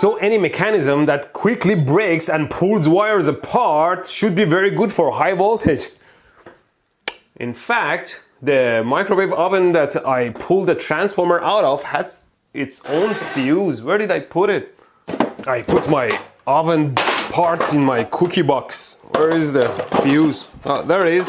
So any mechanism that quickly breaks and pulls wires apart should be very good for high voltage. In fact, the microwave oven that I pulled the transformer out of has its own fuse. Where did I put it? I put my oven parts in my cookie box. Where is the fuse? Oh, there it is.